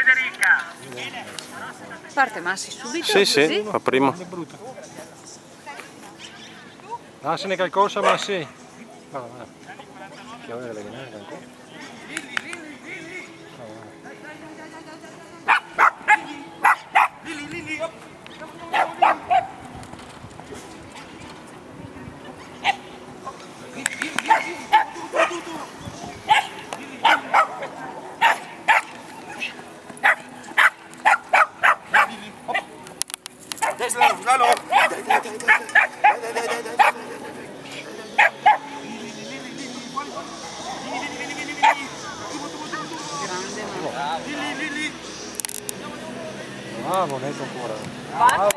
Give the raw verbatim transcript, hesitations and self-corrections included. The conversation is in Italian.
Federica. Parte Massi subito? Sì, così? sì, fa prima. Ah, se ne qualcosa, ma sì. Va, va. Che ora le venate ancora. Grande, no? Bravo, netto ancora.